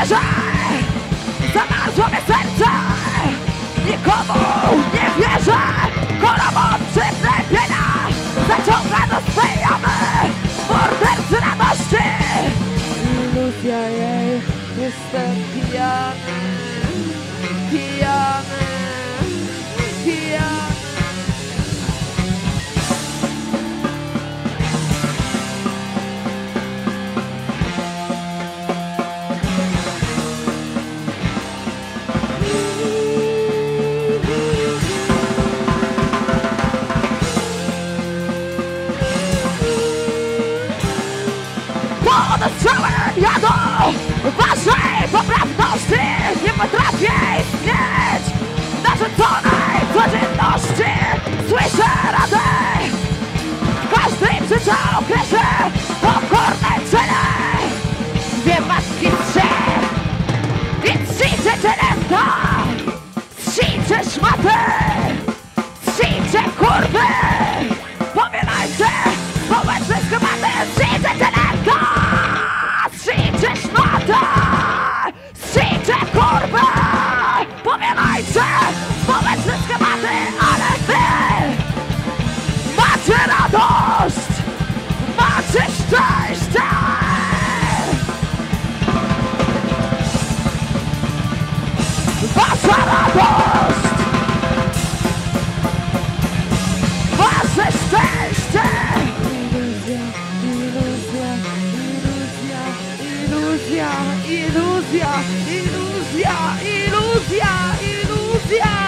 wierzę, zamarzło mnie serce. Nikomu nie wierzę, chorobą przytlepienia zaciąga do swej jamy mordercy radości. Iluzja jej, jestem pijany, pijany, pijany. Pod strzałem jadą waszej poprawności. Nie potrafię istnieć w narzuconej codzienności. Słyszę radę w każdym życia okresie pokornej czyny. Dwie matki trzy, więc trzyjcie cielęta, trzyjcie szmaty, trzyjcie kurwy. Powielajcie społeczne schematy, trzyjcie cielęta, trzyjcie szmaty, trzyjcie kurwy. Powielajcie społeczne schematy, ale wy macie radość, macie szczęście. Wasza radość, wasze szczęście. Iluzja, iluzja, iluzja, iluzja, iluzja, iluzja, iluzja.